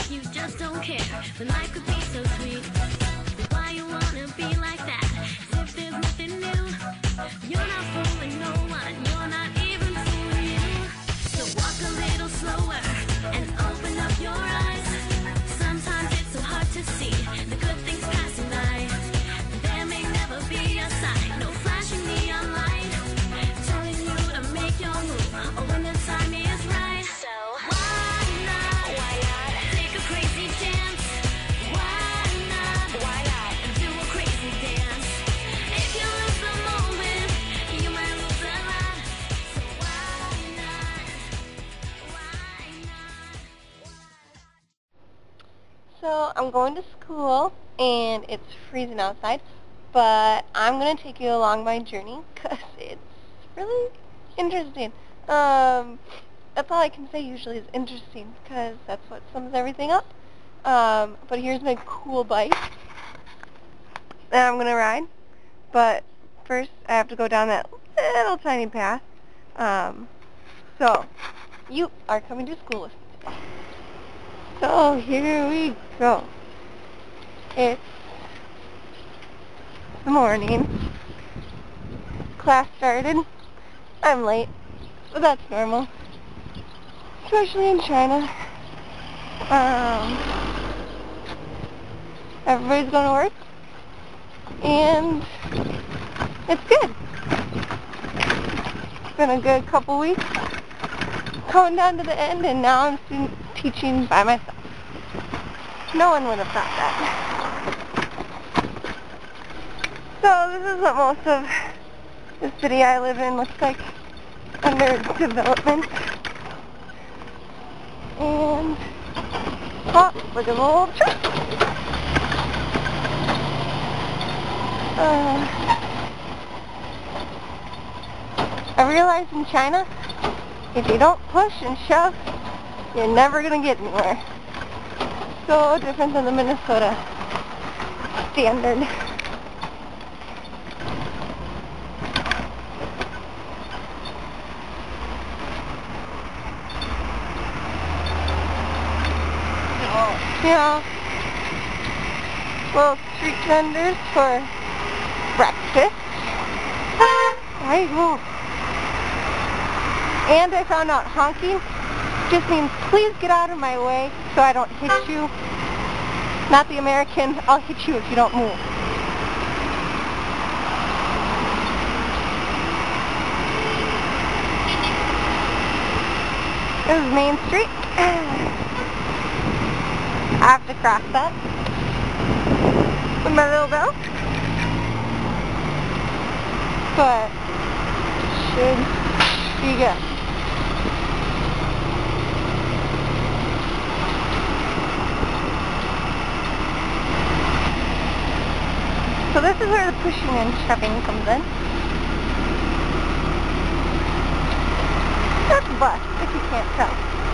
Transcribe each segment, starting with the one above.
You just don't care when life could be so sweet. Why you wanna be like that? As if there's nothing new. You're not fooling no one. You're not even fooling you. So walk a little slower and open up your eyes. Sometimes it's so hard to see the good things passing by. There may never be a sign, no flashing neon light telling you to make your move or when the time is right. So why not take a crazy chance? Why not do a crazy dance? If you lose the moment, you might lose a lot. So why not? So I'm going to school and it's freezing outside, but I'm going to take you along my journey because it's really interesting. That's all I can say usually is interesting because that's what sums everything up. But here's my cool bike that I'm going to ride. But first I have to go down that little tiny path. So you are coming to school with me today. So here we go. It's the morning. Class started. I'm late, but that's normal, especially in China. Everybody's going to work, and it's good. It's been a good couple weeks, coming down to the end, and now I'm teaching by myself. No one would have thought that. So this is what most of the city I live in looks like under development. And oh, look at the little truck. I realized in China, if you don't push and shove, you're never going to get anywhere. So different than the Minnesota standard. Yeah, little street vendors for breakfast. There you go. And I found out honking just means please get out of my way so I don't hit you. Not the American, I'll hit you if you don't move. This is Main Street. I have to cross that with my little belt. But should be good. So this is where the pushing and shoving comes in. That's a bus, if you can't tell.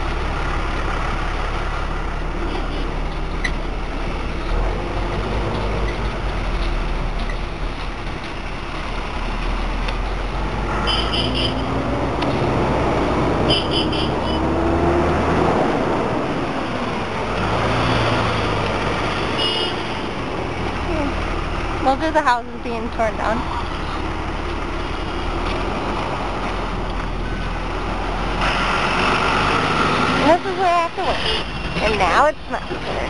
Those are the houses being torn down. And this is where I have to work. And now it's my turn.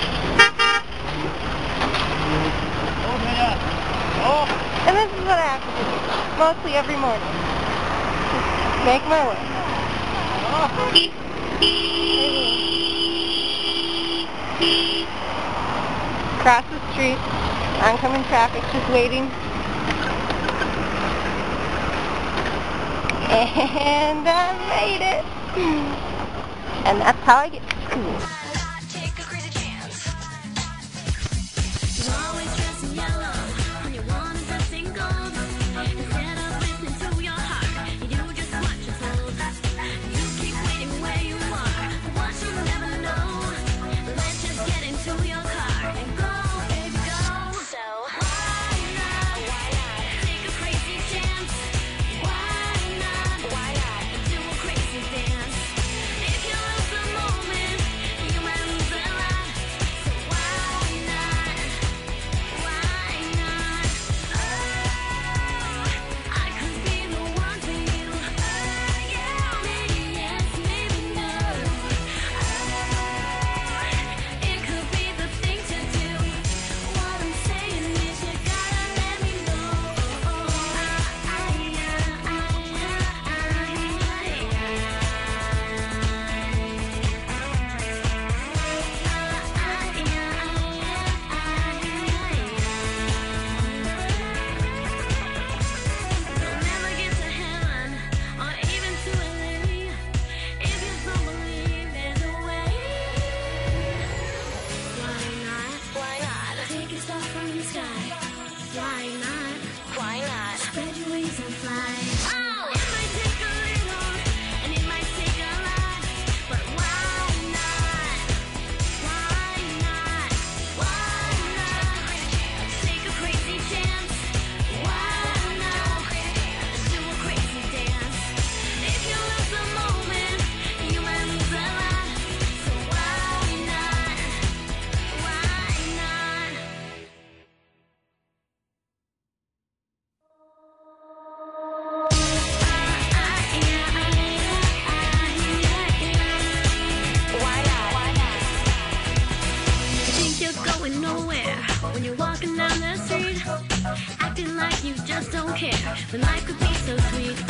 And this is what I have to do, mostly every morning. Just make my way. Across the street. Oncoming traffic, just waiting. And I made it. And that's how I get to school. just don't care when life could be so sweet.